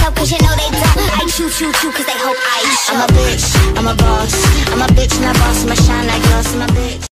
up cause you know they don't. I choo choo choo cause they hope I